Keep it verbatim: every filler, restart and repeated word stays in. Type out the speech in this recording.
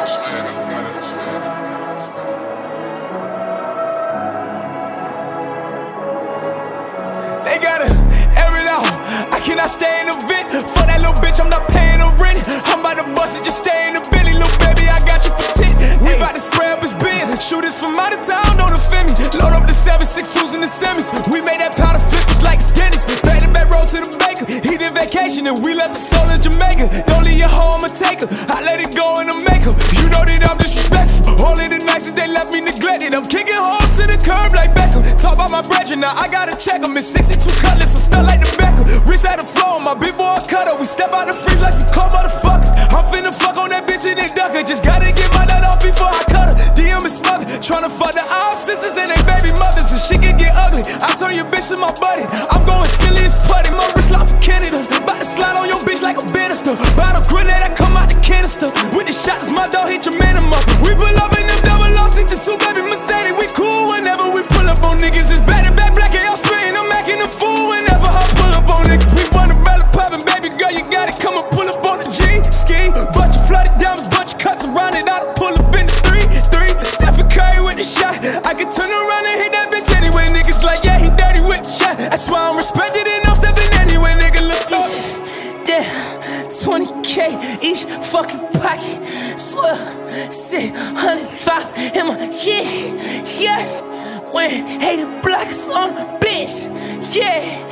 They gotta air it out. I cannot stay in the vent. For that little bitch, I'm not paying the rent. I'm about to bust it, just stay in the belly. Little baby, I got you for ten. We about to spray up his bins. Shooters from out of town, don't offend me. Load up the seven six twos in the semis. We made that powder flip just like Dennis. Back to back road to the baker. He did vacation and we left his soul in Jamaica. Don't leave your home, I'ma take her. I let it go and I make her. You know that I'm disrespectful. All of the nights that they left me neglected. I'm kicking holes to the curb like Beckham. Talk about my brethren, now I gotta check them. It's sixty-two cutlass, I'm stuck like the Beckham. Wrist at the floor, my big boy cutter. We step out the freeze like some cold motherfuckers. I'm finna fuck on that bitch and then duck her. Just gotta get my nut off before I cut her. D M is smothered, tryna fuck the off sisters and they baby mothers. And shit can get ugly, I turn your bitch to my buddy. I'm going silly as putty, my wrist lock for Canada. Bout to slide on your bitch like a banister. Bottle grenade, I come out the canister. With the shots, my dog hit your man him up. We pull up in them double R sixty-two, baby Mercedes. We cool whenever we pull up on niggas. It's back to back black and y'all spraying. I'm acting a fool whenever I pull up on niggas. We run the ballot poppin', baby girl, you got it. Come and pull up on the G ski. Bunch of flooded diamonds, bunch of cuts around it. I pull up in the three, three. Stephen Curry with the shot. I can turn around and hit that bitch anyway. Niggas like, yeah, he dirty with the shot. That's why I'm respected and I'm stepping anyway. Nigga, look up. Damn, twenty K each fucking pocket. Swear, six hundred thoughts in my shit. Yeah, when hated blocks on a bitch. Yeah.